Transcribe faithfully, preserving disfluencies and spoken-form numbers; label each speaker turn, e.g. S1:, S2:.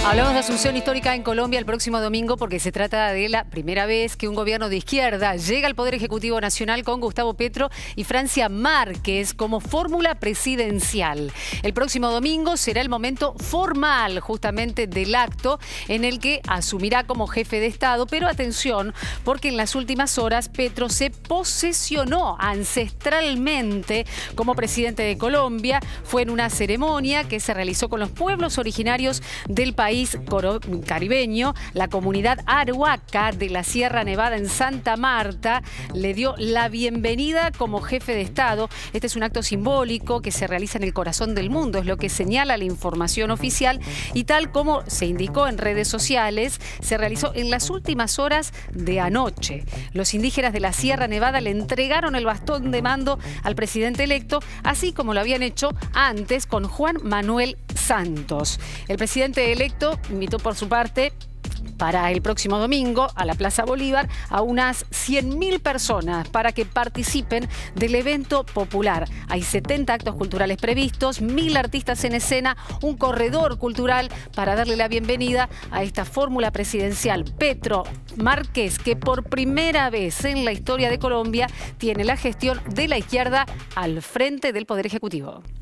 S1: Hablamos de Asunción Histórica en Colombia el próximo domingo porque se trata de la primera vez que un gobierno de izquierda llega al Poder Ejecutivo Nacional con Gustavo Petro y Francia Márquez como fórmula presidencial. El próximo domingo será el momento formal justamente del acto en el que asumirá como jefe de Estado, pero atención, porque en las últimas horas Petro se posesionó ancestralmente como presidente de Colombia. Fue en una ceremonia que se realizó con los pueblos originarios del país caribeño. La comunidad Arhuaca de la Sierra Nevada en Santa Marta le dio la bienvenida como jefe de Estado. Este es un acto simbólico que se realiza en el corazón del mundo, es lo que señala la información oficial, y tal como se indicó en redes sociales, se realizó en las últimas horas de anoche. Los indígenas de la Sierra Nevada le entregaron el bastón de mando al presidente electo, así como lo habían hecho antes con Juan Manuel Santos. El presidente electo invitó por su parte para el próximo domingo a la Plaza Bolívar a unas cien mil personas para que participen del evento popular. Hay setenta actos culturales previstos, mil artistas en escena, un corredor cultural para darle la bienvenida a esta fórmula presidencial. Petro Márquez, que por primera vez en la historia de Colombia tiene la gestión de la izquierda al frente del Poder Ejecutivo.